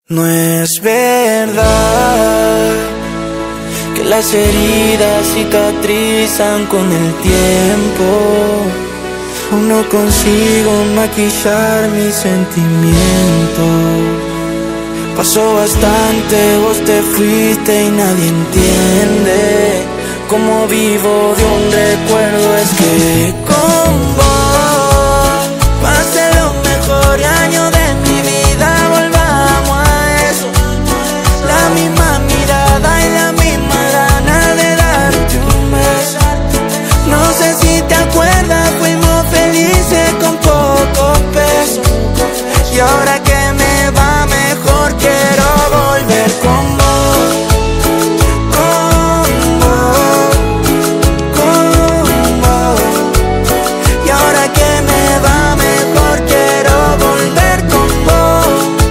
No es verdad que las heridas cicatrizan con el tiempo. Aún no consigo maquillar mis sentimientos. Pasó bastante, vos te fuiste y nadie entiende cómo vivo de un recuerdo. Es que con vos pasé los mejores años de mi vida. Volvamos a eso, la misma mirada y la misma gana de darte un beso. No sé si te acuerdas, fuimos felices con pocos pesos. Y ahora que me va mejor, quiero volver con vos, con vos, con vos. Y ahora que me va mejor, quiero volver con vos,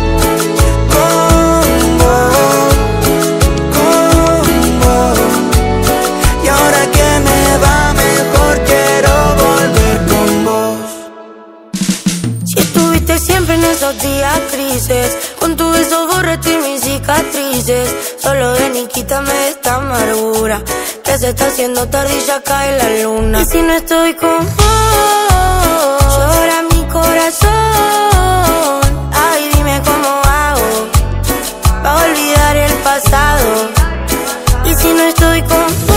con vos, con vos. Y ahora que me va mejor, quiero volver con vos. Si estuviste siempre en esos días grises, con tu beso borré mis cicatrices. Solo ven y quítame esta amargura, que se está haciendo tarde y ya cae la luna. Y si no estoy con vos, llora mi corazón. Ay, dime cómo hago pa' olvidar el pasado. Y si no estoy con vos,